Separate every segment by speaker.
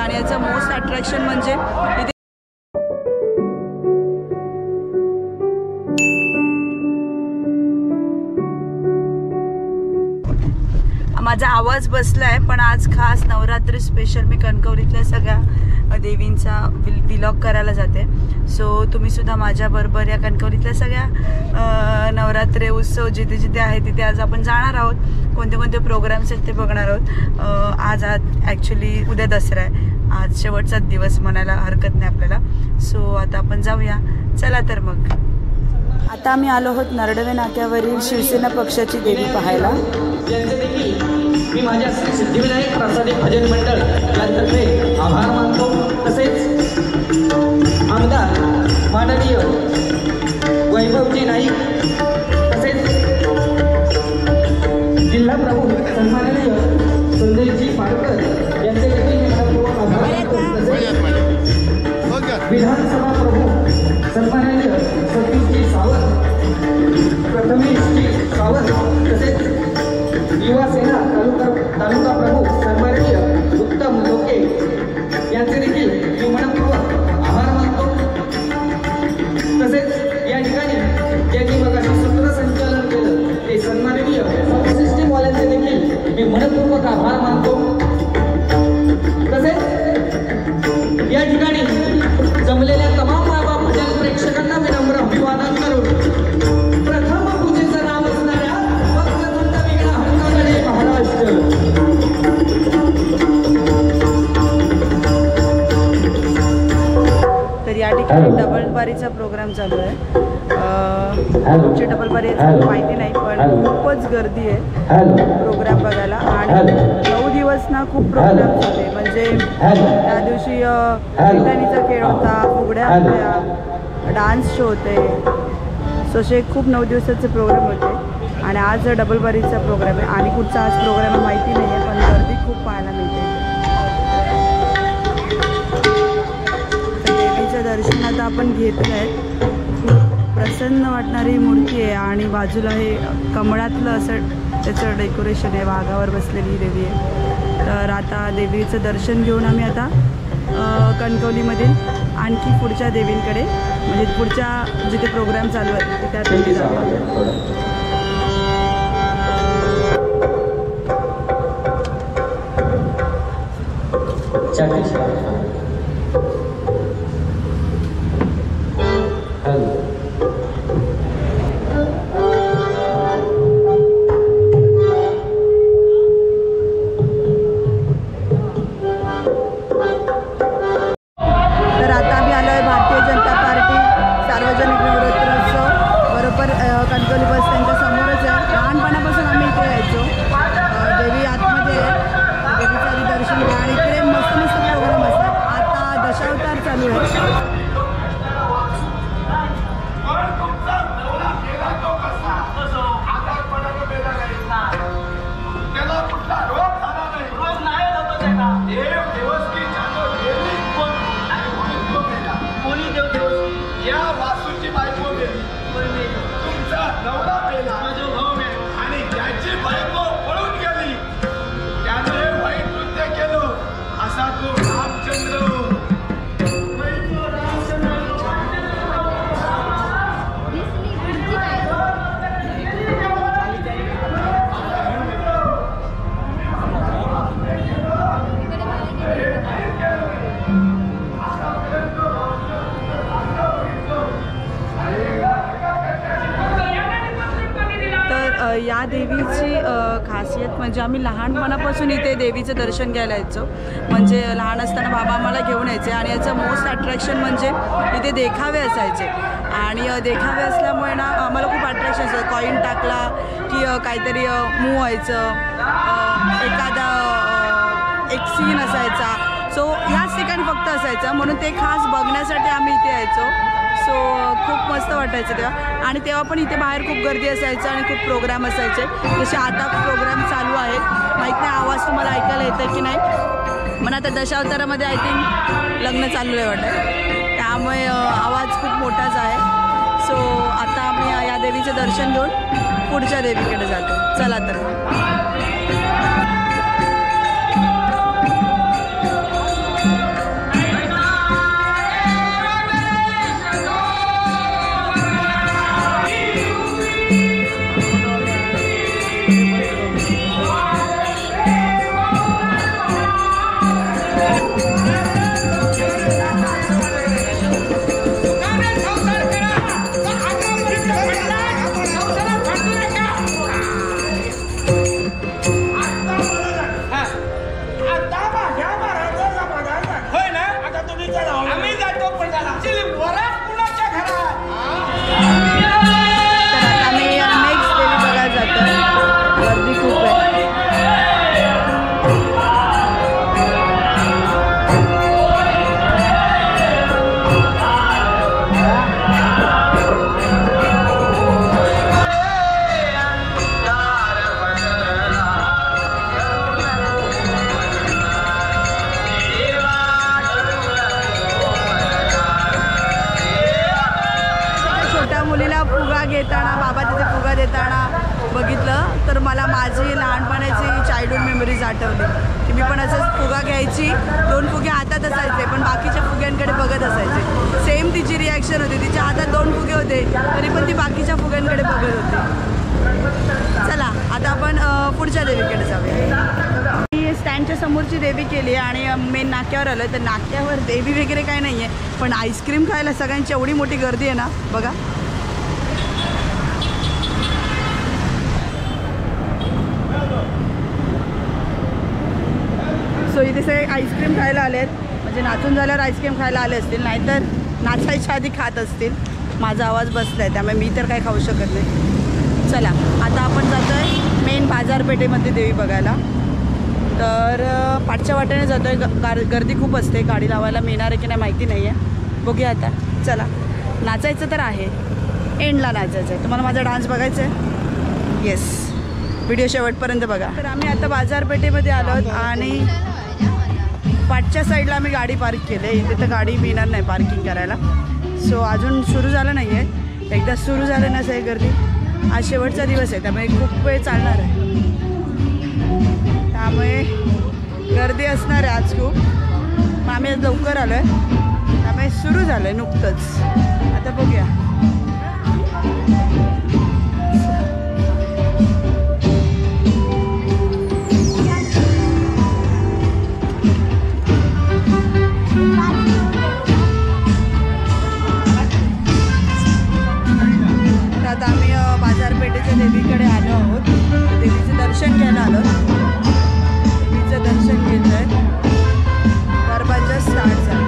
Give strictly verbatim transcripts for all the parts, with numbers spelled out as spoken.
Speaker 1: आणि याचं most attraction म्हणजे इथे माझा आवाज बसलाय, पण आज खास नवरात्री स्पेशल मी कणकवलीतल्या सगळ्या देवींचा व्लॉग करायला जाते. सो तुम्ही सुद्धा माझ्याबरोबर या कणकवलीतल्या सगळ्या नवरात्री उत्सव जिथे जिथे आहे तिथे आज आपण जाणार आहोत. कोणते कोणते प्रोग्राम्स आहेत ते बघणार आहोत. आज आज ॲक्च्युली उद्या दसरा आहे, आज शेवटचा दिवस म्हणायला हरकत नाही आपल्याला. सो आता आपण जाऊया, चला तर मग. आता आम्ही आलो आहोत नरडवे नाक्यावरील शिवसेना पक्षाची देवी पाहायला.
Speaker 2: मी माझ्या श्री सिद्धिविनायक प्रसादी भजन मंडळ यांतर्फे आभार मानतो. तसेच आमदार माननीय वैभवजी नाईक तसेच जिल्हा प्रमुख सन्माननीय संजयजी पारकर यांचे देखील आभार मानतो. तसेच विधानसभा प्रमुख सन्माननीय सतीशजी सावंत, प्रथमेशजी सावंत तसेच युवा सेना तालुका तालुका प्रमुख सन्माननीय उत्तम लोके यांचे देखील मी मनपूर्वक आभार मानतो. तसेच या ठिकाणी ज्यांनी मगाशी सूत्रसंचालन केलं ते सन्माननीय सिस्टीमवाल्यांचे देखील मी मनपूर्वक आभार मानतो. तसेच या ठिकाणी जमलेल्या तमाम बाबा भजन प्रेक्षकांना मी नम्र अभिवादन करून प्रथम पूजेचं नाव असणाऱ्या वक्रतुंड विघ्न हरणारे महाराष्ट्र
Speaker 1: तर या ठिकाणी डबल बारीचा प्रोग्राम चालू आहे. आमची डबल बारी माहिती नाही, पण खूपच गर्दी आहे प्रोग्राम बघायला. आणि नऊ दिवस ना खूप प्रोग्राम होते, म्हणजे त्या दिवशी पैठणीचा खेळ होता, फुगड्या होत्या, डान्स शो होते. सो असे खूप नऊ दिवसाचे प्रोग्राम होते. आणि आज डबल बारीचा प्रोग्राम आहे आणि कुठचा आज प्रोग्राम माहिती नाही आहे, पण गर्दी खूप पाहायला मिळते. देवीचं दर्शन आता आपण घेतलं आहे. प्रसन्न वाटणारी मूर्ती आहे आणि बाजूला हे कमळातलं असं त्याचं डेकोरेशन आहे. वाघावर बसलेली देवी आहे. तर आता देवीचं दर्शन घेऊन आम्ही आता कणकवलीमधील आणखी पुढच्या देवींकडे, म्हणजे पुढच्या जिथे प्रोग्राम चालू आहेत तिथे आता जाऊया. या देवीची खासियत म्हणजे आम्ही लहानपणापासून इथे देवीचं दर्शन घ्यायला यायचो. म्हणजे लहान असताना बाबा आम्हाला घेऊन यायचे आणि याचं मोस्ट अट्रॅक्शन म्हणजे इथे देखावे असायचे. आणि देखावे असल्यामुळे ना आम्हाला खूप अट्रॅक्शन असायचं. कॉईन टाकला की काहीतरी मूव व्हायचं, एखादा एक सीन असायचा. सो ह्याच ठिकाणी फक्त असायचं, म्हणून ते खास बघण्यासाठी आम्ही इथे यायचो. सो खूप मस्त वाटायचं तेव्हा. आणि तेव्हा पण इथे बाहेर खूप गर्दी असायचं आणि खूप प्रोग्राम असायचे. जसे आता प्रोग्राम चालू आहेत, माहीत नाही आवाज तुम्हाला ऐकायला येतं की नाही. पण आता दशावतारामध्ये आय थिंक लग्न चालू आहे वाटतं, त्यामुळे आवाज खूप मोठाच आहे. सो आता आम्ही या देवीचं दर्शन घेऊन पुढच्या देवीकडे जातो. चला तर. घेताना बाबा तिथे फुगा देताना बघितलं तर मला माझी लहानपणाची चाइल्डहुड मेमरीज आठवली की मी पण असंच फुगा घ्यायची, दोन फुगे हातात असायचे पण बाकीच्या फुग्यांकडे बघत असायचे. सेम तिची रिॲक्शन होती, तिच्या हातात दोन फुगे होते तरी पण ती बाकीच्या फुग्यांकडे बघत होती. चला आता आपण पुढच्या देवीकडे जाऊया. मी स्टँडच्या समोरची देवी केली आणि मेन नाक्यावर आलं तर नाक्यावर देवी वगैरे काय नाही आहे पण आईस्क्रीम खायला सगळ्यांची एवढी मोठी गर्दी आहे ना बघा. सो इथे सगळे आईस्क्रीम खायला आले आहेत, म्हणजे नाचून झाल्यावर आईस्क्रीम खायला आले असतील, नाहीतर नाचायच्या आधी खात असतील. माझा आवाज बसला आहे त्यामुळे मी तर काय खाऊ शकत नाही. चला आता आपण जातो आहे मेन बाजारपेठेमध्ये देवी बघायला. तर पाठच्या वाटेने जातो आहे, गर्दी खूप असते, गाडी लावायला मिळणार आहे की नाही माहिती नाही आहे, बघूया आता. चला नाचायचं तर आहे, एंडला नाचायचं आहे. तुम्हाला माझा डान्स बघायचा आहे? येस, व्हिडिओ शेवटपर्यंत बघा. तर आम्ही आता बाजारपेठेमध्ये आलो आहोत आणि पाठच्या साईडला आम्ही गाडी पार्क केली आहे. इथे तर गाडी मिळणार नाही पार्किंग करायला. सो अजून सुरू झालं नाही आहे, एकदा सुरू झालं ना सगळी गर्दी. आज शेवटचा दिवस आहे त्यामुळे खूप वेळ चालणार आहे, त्यामुळे गर्दी असणार आहे आज खूप. मग आम्ही आज लवकर आलो आहे त्यामुळे सुरू झालं आहे नुकतंच. आता बघूया. आता आम्ही बाजारपेठेच्या देवीकडे आलो आहोत, देवीचं दर्शन घ्यायला आलो. देवीचं दर्शन घेत आहे, गरबा जस्ट स्टार्ट झाला.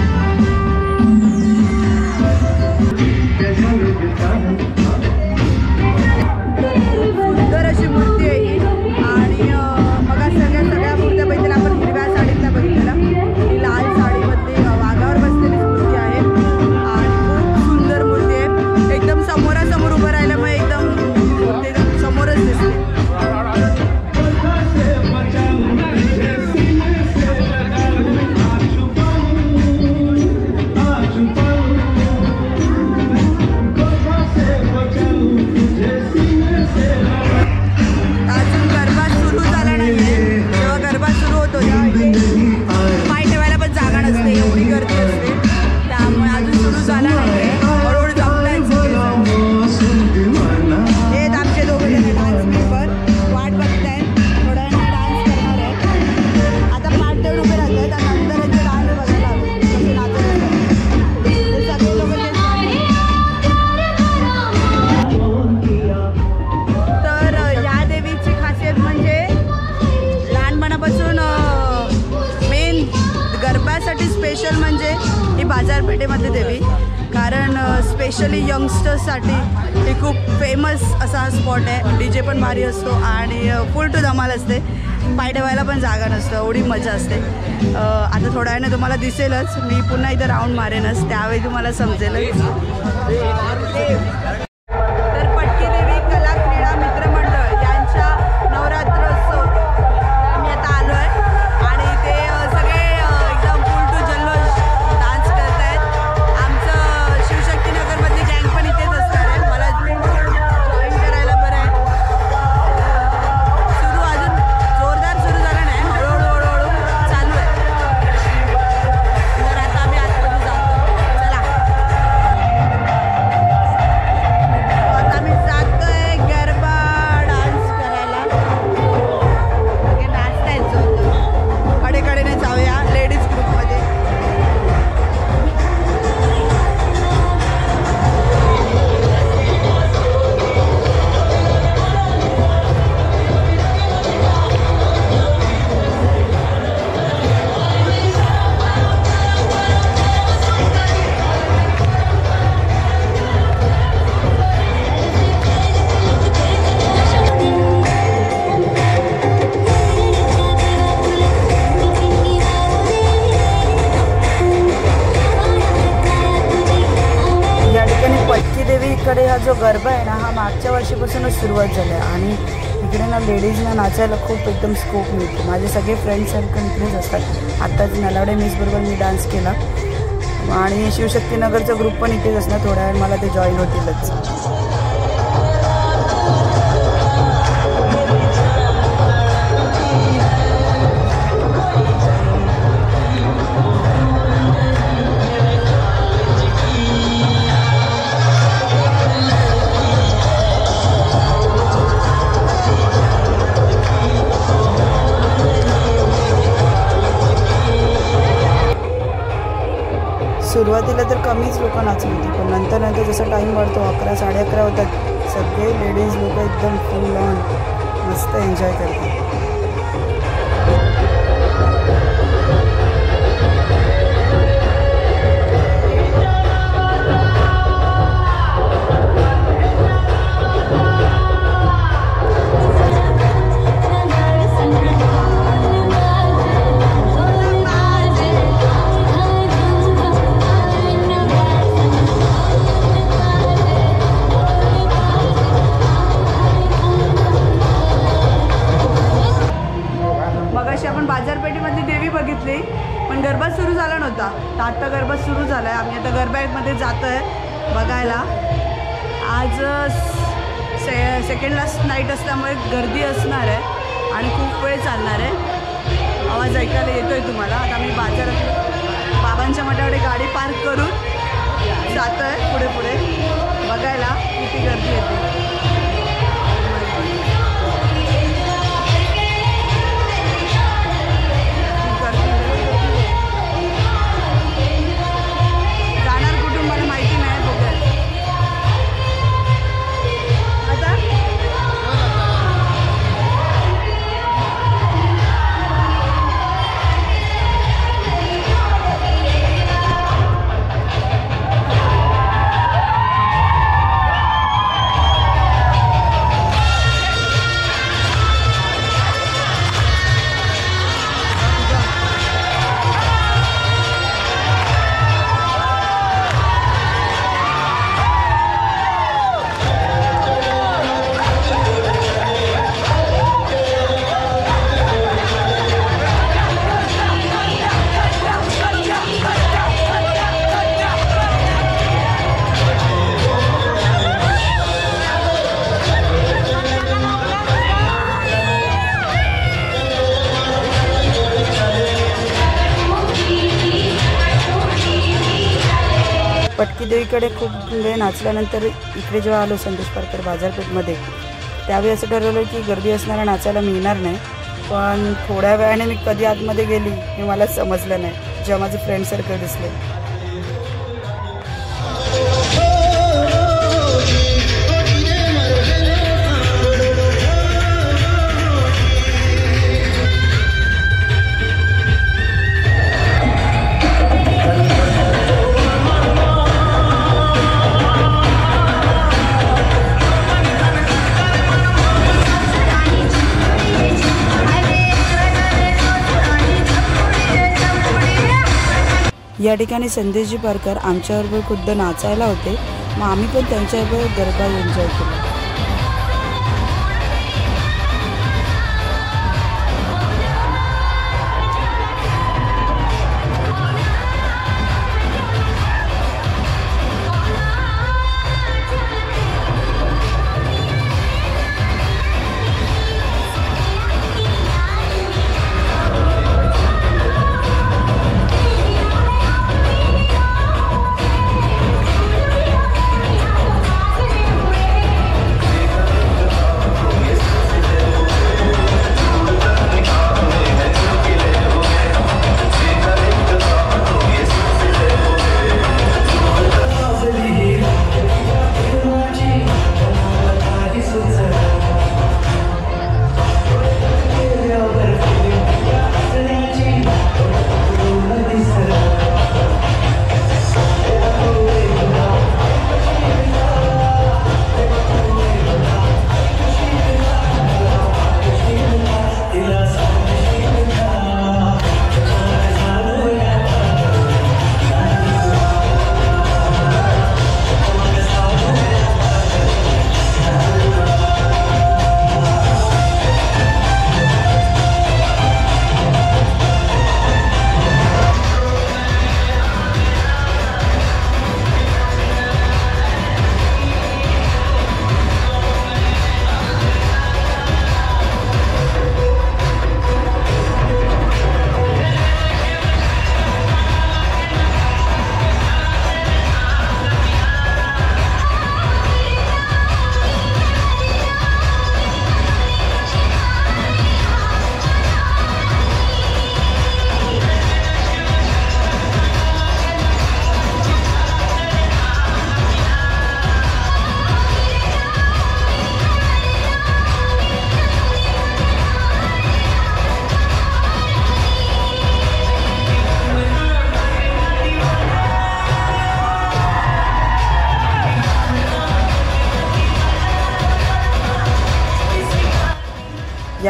Speaker 1: सुंदर अशी मूर्ती आहे ही आणि बघा सगळ्या सगळ्या मूर्त्या बघितल्या आपण. हिरव्या साडीतल्या बघितलेला, ही लाल साडीमध्ये वाघावर बसलेली मूर्ती आहे आणि खूप सुंदर मूर्ती आहे. एकदम समोरासमोर उभं राहिल्यामुळे एकदम मूर्ती एकदम समोरच दिसते. अजून गरबा सुरू झाला नाहीये, जेव्हा गरबा सुरू होतो तेव्हा पाय ठेवायला पण जागा नसते, एवढी गर्दी असते. त्यामुळे अजून सुरू झाला नाहीये, हळूहळू जमलायचं. हे आमचे दोघे जण डान्स पेपर वाट बघतायत, थोड्या वेळाने डान्स करणार आहेत. आता पाठ देऊन उभे राहत आहेत आणि नंतर यांचे डान्स बघायला हवे कसे नाचत असतात ते सगळे लोक. तर या देवीची खासियत म्हणजे लहानपणापासून मेन गरब्यासाठी स्पेशल म्हणजे ही बाजारपेठेमध्ये देवी, कारण स्पेशली यंगस्टर्ससाठी ही खूप फेमस असा स्पॉट आहे. डी जे पण भारी असतो आणि फुल टू धमाल असते, पाय ठेवायला पण जागा नसतं, एवढी मजा असते. आता थोड्या वेळाने तुम्हाला दिसेलच, मी पुन्हा इथं राऊंड मारेनच, त्यावेळी तुम्हाला समजेलच. तर पटकी देवी कला क्रीडा मित्रमंडळ यांच्या नवरात्रोत्सव आम्ही आता आलो आहे आणि ते सगळे एकदम फुल टू जल्लोष डान्स करत आहेत. आमचं शिवशक्तीनगरमधली गँग पण इथेच असणार आहे, मला जॉईन करायला बरं आहे. सुरू अजून जोरदार सुरू झालं नाही, हळूहळू हळूहळू चालू आहे. तर आता आम्ही आतमध्ये जातो. चला आता आम्ही जातोय गरबा डान्स करायला. सगळे नाचतायचं होतं, कडेकडेने जाऊया लेडीज ग्रुपमध्ये. या ठिकाणी पटकी देवीकडे हा जो गरबा आहे ना, हा मागच्या वर्षीपासूनच सुरुवात झाली आहे आणि इकडे ना लेडीजना नाचायला खूप एकदम स्कोप मिळतो. माझे सगळे फ्रेंड सर्कल इकडेच असतात. आत्ताच नलावडे मिसबरोबर मी डान्स केला आणि शिवशक्तीनगरचा ग्रुप पण इथेच असणार, थोड्या वेळ मला ते जॉईन होतीलच. सुरुवातीला तर कमीच लोक नाचत होती, पण नंतर नंतर जसा टाईम वाढतो अकरा साडे अकरा होतात सगळे लेडीज लोक एकदम फुल ऑन मस्त एन्जॉय करतात. आपण बाजारपेठेमधली देवी बघितली, पण गरबा सुरू झाला नव्हता. तर आत्ता गरबा सुरू झाला आहे. आम्ही आता गरब्यामध्ये जातो आहे बघायला. आज से सेकंड लास्ट नाईट असल्यामुळे गर्दी असणार आहे आणि खूप वेळ चालणार आहे. आवाज ऐकायला येतो आहे तुम्हाला. आता आम्ही बाजारात बाबांच्या मठाकडे गाडी पार्क करून जातो आहे पुढे पुढे बघायला किती गर्दी येते. पटकी देवीकडे खूप वेळ नाचल्यानंतर इकडे जेव्हा आलो संदेश पारकर बाजारपेठमध्ये, त्यावेळी असं ठरवलं की गर्दी असणारा नाचायला मिळणार नाही. पण थोड्या वेळाने मी कधी आतमध्ये गेली हे मला समजलं नाही, जेव्हा माझे फ्रेंड सर्कल दिसले. या ठिकाणी संदेशजी पारकर आमच्याबरोबर खुद्द नाचायला होते, मग आम्ही पण त्यांच्याबरोबर गरबा एन्जॉय केला.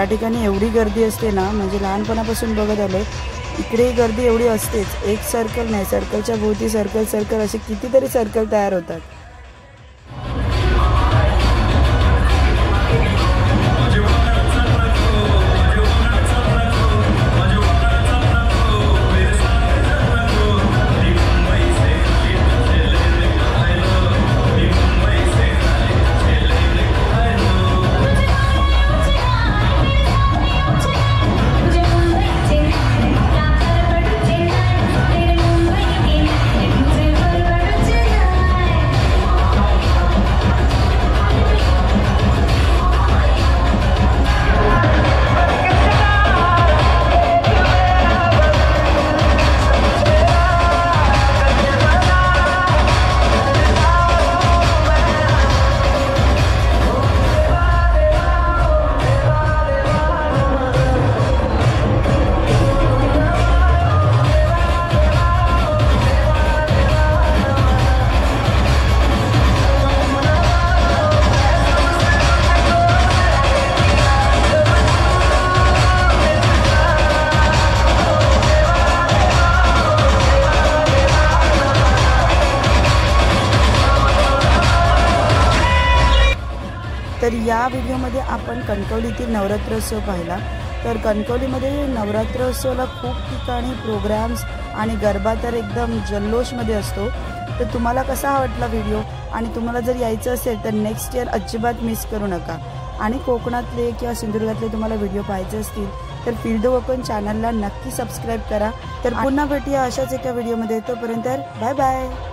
Speaker 1: या ठिकाणी एवढी गर्दी असते ना, म्हणजे लहानपणापासून बघत आले इकडे गर्दी एवढी असतेच. एक सर्कल नाही, सर्कलच्या भोवती सर्कल सर्कल असे कितीतरी सर्कल तयार होतात. तर या व्हिडिओमध्ये आपण कणकवलीतील नवरात्रोत्सव पाहिला. तर कणकवलीमध्ये नवरात्रोत्सवाला खूप ठिकाणी प्रोग्राम्स आणि गरबा तर एकदम जल्लोषमध्ये असतो. तर तुम्हाला कसा वाटला व्हिडिओ, आणि तुम्हाला जर यायचं असेल तर नेक्स्ट इयर अजिबात मिस करू नका. आणि कोकणातले किंवा सिंधुदुर्गातले तुम्हाला व्हिडिओ पाहायचे असतील तर फील द कोकण चॅनलला नक्की सबस्क्राईब करा. तर पुन्हा भेटूया अशाच एका व्हिडिओमध्ये. तोपर्यंत बाय बाय.